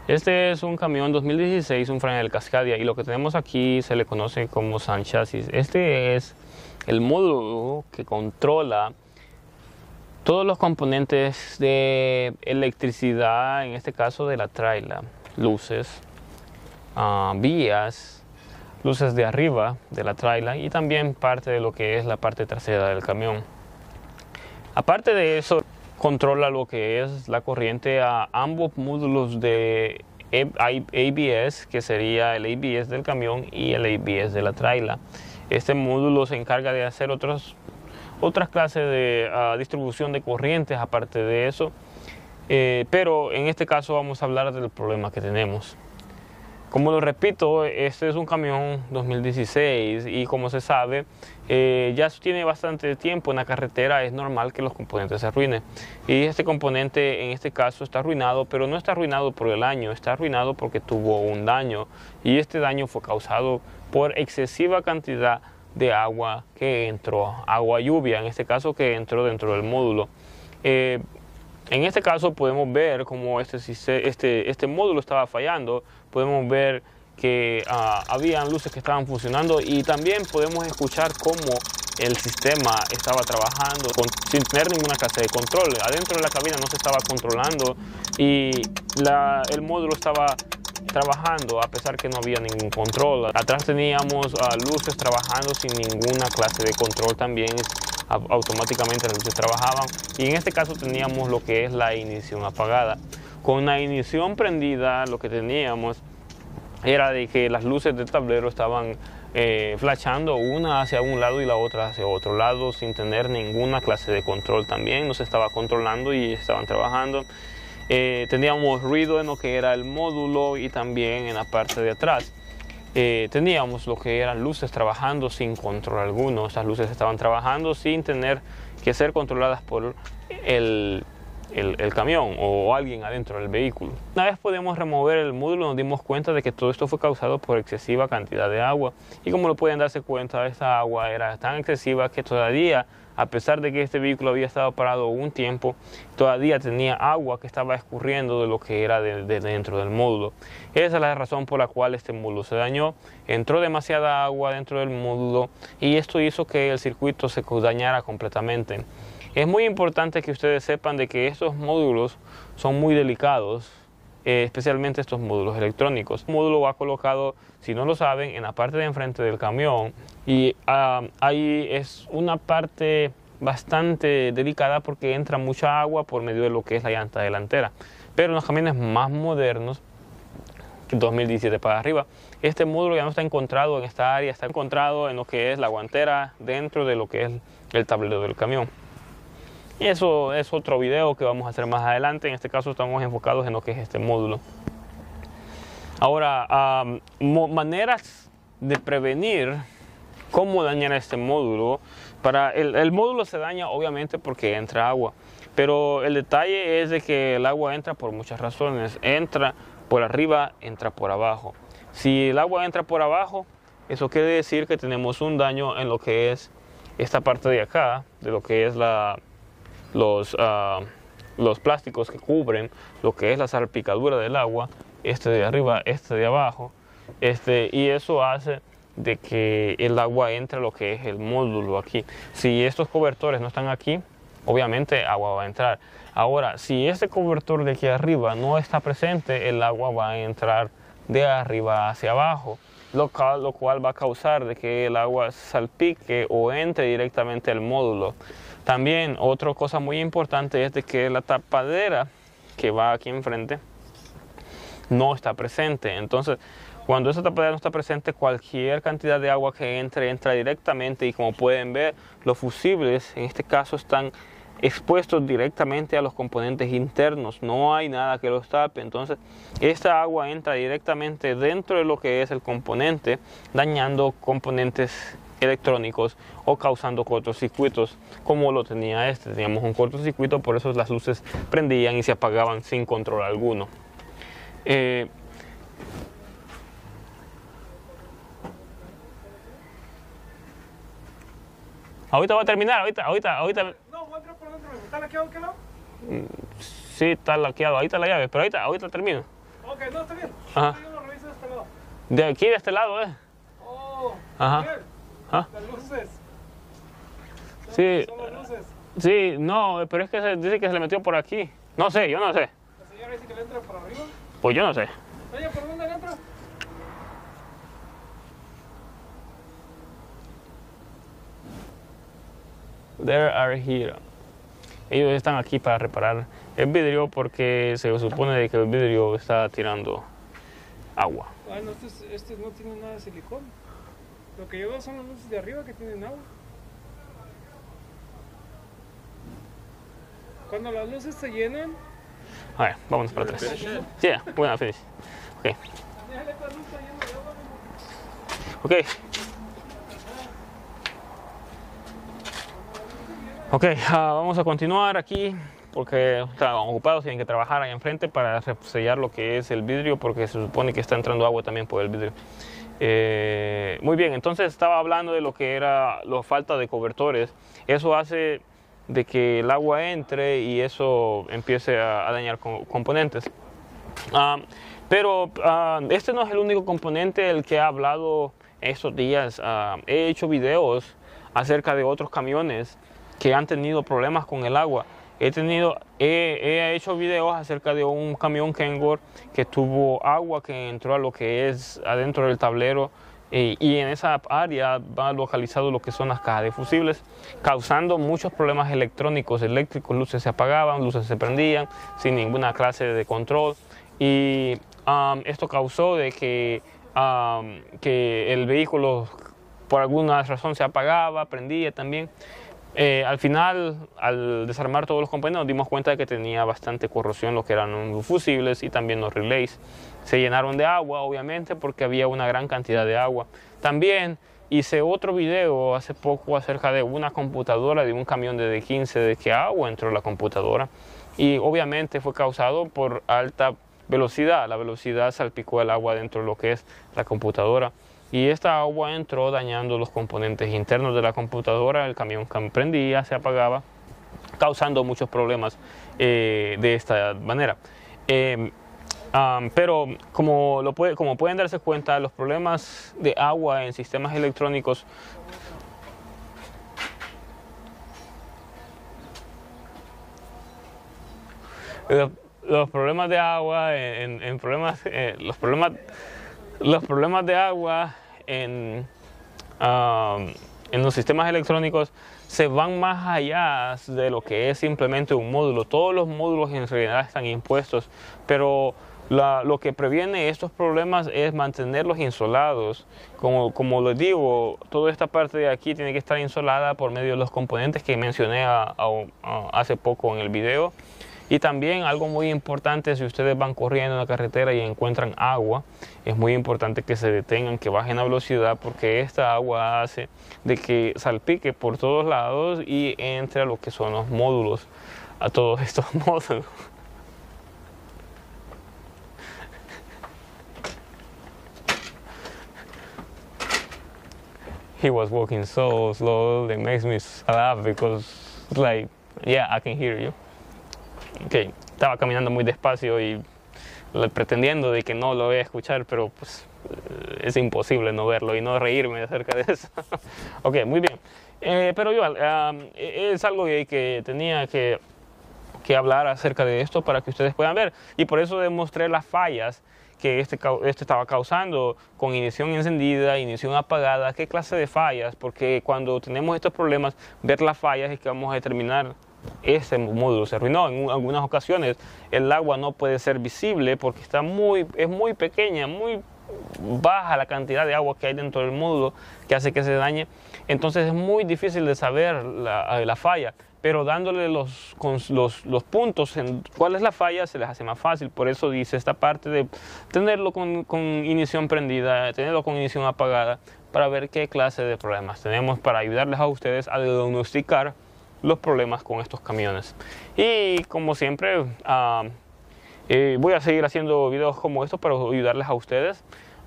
Este es un camión 2016, un Fresnel Cascadia, y lo que tenemos aquí se le conoce como Sun Chasis. Este es el módulo que controla todos los componentes de electricidad, en este caso de la traila, luces, vías, luces de arriba de la traila y también parte de lo que es la parte trasera del camión. Aparte de eso, controla lo que es la corriente a ambos módulos de ABS, que sería el ABS del camión y el ABS de la traila. Este módulo se encarga de hacer otras clases de distribución de corrientes aparte de eso, pero en este caso vamos a hablar del problema que tenemos. Como lo repito, este es un camión 2016 y como se sabe, ya tiene bastante tiempo en la carretera, es normal que los componentes se arruinen. Y este componente en este caso está arruinado, pero no está arruinado por el año, está arruinado porque tuvo un daño. Y este daño fue causado por excesiva cantidad de agua que entró, agua lluvia en este caso, que entró dentro del módulo. En este caso podemos ver cómo este módulo estaba fallando. Podemos ver que habían luces que estaban funcionando y también podemos escuchar cómo el sistema estaba trabajando sin tener ninguna clase de control. Adentro de la cabina no se estaba controlando y el módulo estaba trabajando a pesar que no había ningún control. Atrás teníamos luces trabajando sin ninguna clase de control también. Automáticamente las luces trabajaban y en este caso teníamos lo que es la ignición apagada. Con la ignición prendida lo que teníamos era de que las luces del tablero estaban flashando una hacia un lado y la otra hacia otro lado sin tener ninguna clase de control. También no se estaba controlando y estaban trabajando. Teníamos ruido en lo que era el módulo y también en la parte de atrás. Teníamos lo que eran luces trabajando sin control alguno. Estas luces estaban trabajando sin tener que ser controladas por el camión o alguien adentro del vehículo. Una vez podemos remover el módulo, nos dimos cuenta de que todo esto fue causado por excesiva cantidad de agua. Y como lo pueden darse cuenta, esta agua era tan excesiva que todavía, a pesar de que este vehículo había estado parado un tiempo, todavía tenía agua que estaba escurriendo de lo que era de dentro del módulo. Esa es la razón por la cual este módulo se dañó. Entró demasiada agua dentro del módulo y esto hizo que el circuito se dañara completamente. Es muy importante que ustedes sepan de que estos módulos son muy delicados, especialmente estos módulos electrónicos. El módulo va colocado, si no lo saben, en la parte de enfrente del camión y ahí es una parte bastante delicada porque entra mucha agua por medio de lo que es la llanta delantera. Pero en los camiones más modernos, 2017 para arriba, este módulo ya no está encontrado en esta área, está encontrado en lo que es la guantera dentro de lo que es el tablero del camión. Y eso es otro video que vamos a hacer más adelante. En este caso estamos enfocados en lo que es este módulo. Ahora, maneras de prevenir cómo dañar este módulo. El módulo se daña obviamente porque entra agua. Pero el detalle es de que el agua entra por muchas razones. Entra por arriba, entra por abajo. Si el agua entra por abajo, eso quiere decir que tenemos un daño en lo que es esta parte de acá, de lo que es los plásticos que cubren lo que es la salpicadura del agua, este de arriba, este de abajo, y eso hace de que el agua entre a lo que es el módulo aquí. Si estos cobertores no están aquí, obviamente agua va a entrar. Ahora, si este cobertor de aquí arriba no está presente, el agua va a entrar de arriba hacia abajo, lo cual va a causar de que el agua salpique o entre directamente al módulo. También otra cosa muy importante es de que la tapadera que va aquí enfrente no está presente. Entonces, cuando esa tapadera no está presente, cualquier cantidad de agua que entre, entra directamente. Y como pueden ver, los fusibles en este caso están expuestos directamente a los componentes internos. No hay nada que los tape. Entonces, esta agua entra directamente dentro de lo que es el componente, dañando componentes electrónicos o causando cortocircuitos como lo tenía este. Teníamos un cortocircuito, por eso las luces prendían y se apagaban sin control alguno. Ahorita va a terminar, ahorita. No, voy a entrar por dentro. ¿Está laqueado de qué lado? Sí, está laqueado, ahí está la llave, pero ahorita termino. Ok, no, está bien. Ajá. Yo lo reviso de este lado. De aquí, de este lado, Oh, Ajá. bien. ¿Ah? Las luces. Sí. Son las luces. Sí, no, pero es que dice que se le metió por aquí. No sé, yo no sé. La señora dice que le entra por arriba. Pues yo no sé. Oye, ¿por dónde le entra? There are here. Ellos están aquí para reparar el vidrio porque se supone de que el vidrio está tirando agua. Ah, no, este no tiene nada de silicón. Lo que yo veo son las luces de arriba que tienen agua. Cuando las luces se llenan, A ver, vámonos para atrás. Yeah, bueno, finish. Ok. déjale esta luz está llena de agua. Ok. Ok, vamos a continuar aquí porque están ocupados, tienen que trabajar ahí enfrente para sellar lo que es el vidrio porque se supone que está entrando agua también por el vidrio. Muy bien, entonces estaba hablando de lo que era la falta de cobertores. Eso hace de que el agua entre y eso empiece a dañar componentes. Pero este no es el único componente del que he hablado estos días. He hecho videos acerca de otros camiones que han tenido problemas con el agua. He hecho videos acerca de un camión Kenworth que tuvo agua que entró a lo que es adentro del tablero y en esa área va localizado lo que son las cajas de fusibles, causando muchos problemas electrónicos, eléctricos, luces se apagaban, luces se prendían sin ninguna clase de control y esto causó de que el vehículo por alguna razón se apagaba, prendía también. Al final, al desarmar todos los componentes, nos dimos cuenta de que tenía bastante corrosión lo que eran los fusibles y también los relays. Se llenaron de agua, obviamente, porque había una gran cantidad de agua. También hice otro video hace poco acerca de una computadora de un camión de D15 de que agua entró en la computadora y obviamente fue causado por alta velocidad. La velocidad salpicó el agua dentro de lo que es la computadora. Y esta agua entró dañando los componentes internos de la computadora, el camión prendía, se apagaba, causando muchos problemas de esta manera. Pero como pueden darse cuenta, los problemas de agua en sistemas electrónicos los problemas de agua los problemas de agua en los sistemas electrónicos se van más allá de lo que es simplemente un módulo. Todos los módulos en realidad están impuestos, pero lo que previene estos problemas es mantenerlos insolados. Como les digo, toda esta parte de aquí tiene que estar insolada por medio de los componentes que mencioné hace poco en el video. Y también algo muy importante, si ustedes van corriendo en la carretera y encuentran agua, es muy importante que se detengan, que bajen la velocidad, porque esta agua hace de que salpique por todos lados y entre a lo que son los módulos, a todos estos módulos. He was walking so slow, that makes me laugh because it's like, yeah, I can hear you. Okay. Estaba caminando muy despacio y pretendiendo de que no lo voy a escuchar, pero pues es imposible no verlo y no reírme acerca de eso. Ok, muy bien. Pero igual, es algo que tenía que hablar acerca de esto para que ustedes puedan ver. Y por eso demostré las fallas que este estaba causando con ignición encendida, ignición apagada. ¿Qué clase de fallas? Porque cuando tenemos estos problemas, ver las fallas es que vamos a determinar ese módulo se arruinó. En algunas ocasiones el agua no puede ser visible porque es muy pequeña, muy baja la cantidad de agua que hay dentro del módulo que hace que se dañe. Entonces es muy difícil de saber la falla, pero dándole los puntos en cuál es la falla se les hace más fácil. Por eso dice esta parte de tenerlo con ignición prendida, tenerlo con ignición apagada, para ver qué clase de problemas tenemos, para ayudarles a ustedes a diagnosticar los problemas con estos camiones. Y como siempre voy a seguir haciendo videos como estos para ayudarles a ustedes.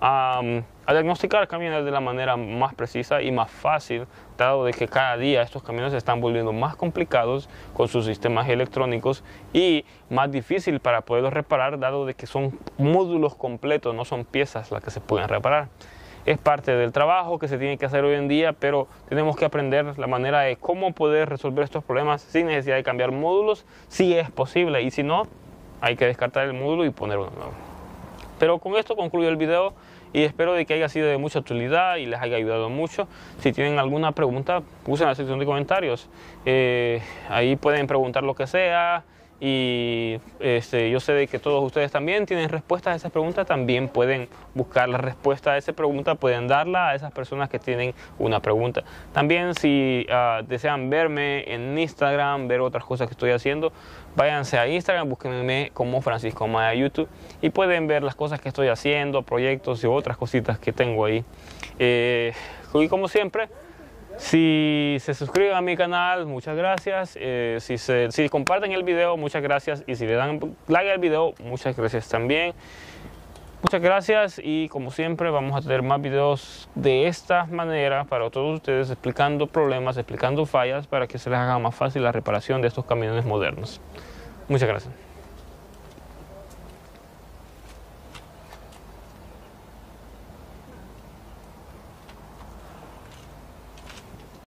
a diagnosticar camiones de la manera más precisa y más fácil, dado de que cada día estos camiones se están volviendo más complicados con sus sistemas electrónicos y más difícil para poderlos reparar, dado de que son módulos completos, no son piezas las que se pueden reparar. Es parte del trabajo que se tiene que hacer hoy en día, pero tenemos que aprender la manera de cómo poder resolver estos problemas sin necesidad de cambiar módulos, si es posible, y si no, hay que descartar el módulo y poner uno nuevo. Pero con esto concluyo el video y espero de que haya sido de mucha utilidad y les haya ayudado mucho. Si tienen alguna pregunta, usen la sección de comentarios. Ahí pueden preguntar lo que sea. Y yo sé de que todos ustedes también tienen respuestas a esas preguntas, también pueden buscar la respuesta a esa pregunta, pueden darla a esas personas que tienen una pregunta. También si desean verme en Instagram, ver otras cosas que estoy haciendo, váyanse a Instagram, búsquenme como Francisco Maya YouTube y pueden ver las cosas que estoy haciendo, proyectos y otras cositas que tengo ahí. Y como siempre, si se suscriben a mi canal, muchas gracias. Si comparten el video, muchas gracias. Y si le dan like al video, muchas gracias también. Muchas gracias y como siempre vamos a tener más videos de esta manera para todos ustedes, explicando problemas, explicando fallas para que se les haga más fácil la reparación de estos camiones modernos. Muchas gracias.